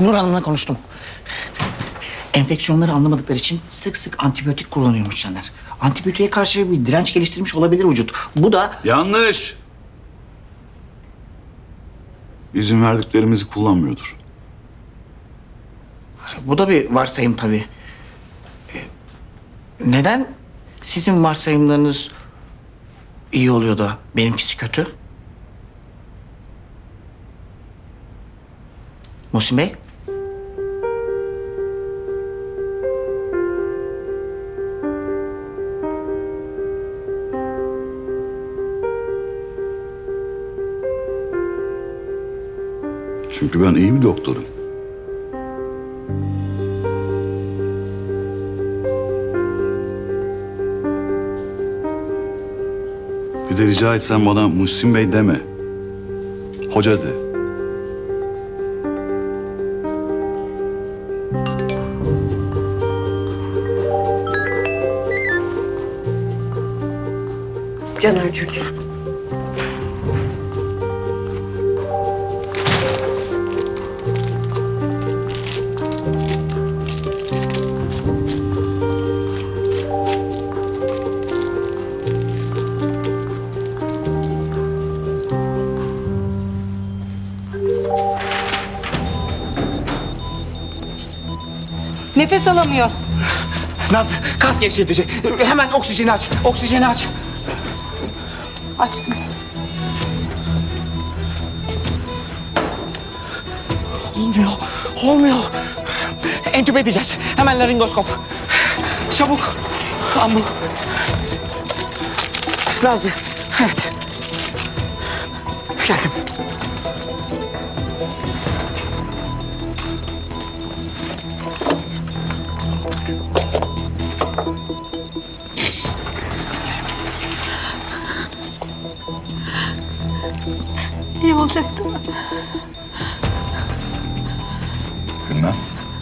Nur Hanım'la konuştum. Enfeksiyonları anlamadıkları için sık sık antibiyotik kullanıyormuş Caner. Antibiyotiğe karşı bir direnç geliştirmiş olabilir vücut. Bu da... Yanlış. İzin verdiklerimizi kullanmıyordur. Bu da bir varsayım tabii. Neden sizin varsayımlarınız iyi oluyor da benimkisi kötü? Muhsin Bey? Çünkü ben iyi bir doktorum. Bir de rica etsem bana Muhsin Bey deme. Hoca de. Caner'cim. Nefes alamıyor. Nazlı, kas gevşetici. Hemen oksijeni aç. Oksijeni aç. Açtım. Olmuyor. Olmuyor. Entübe edeceğiz. Hemen laringoskop. Çabuk. Ambul. Nazlı. Evet. Geldim. İyi olacak değil mi? Bilmem.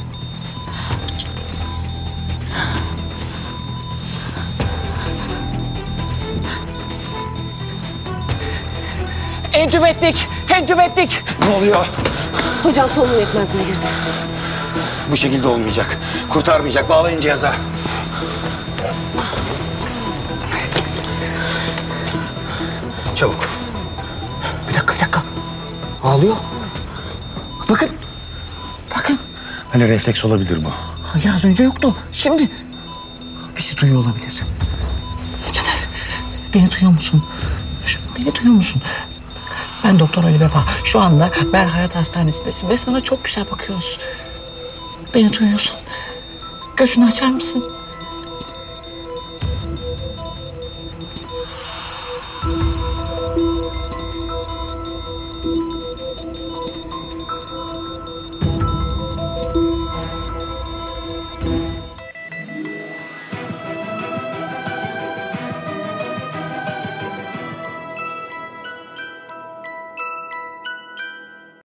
Entübe ettik. Entübe ettik. Ne oluyor? Hocam solunum yetmezliğine girdi. Bu şekilde olmayacak. Kurtarmayacak. Bağlayın cihaza. Çabuk. Bir dakika. Ağlıyor. Bakın. Bakın. Hani refleks olabilir bu. Hayır, az önce yoktu. Şimdi. Bizi duyuyor olabilir. Caner, beni duyuyor musun? Beni duyuyor musun? Ben Doktor Ali Vefa. Şu anda Berhayat Hastanesi'ndesin ve sana çok güzel bakıyoruz. Beni duyuyorsun. Gözünü açar mısın?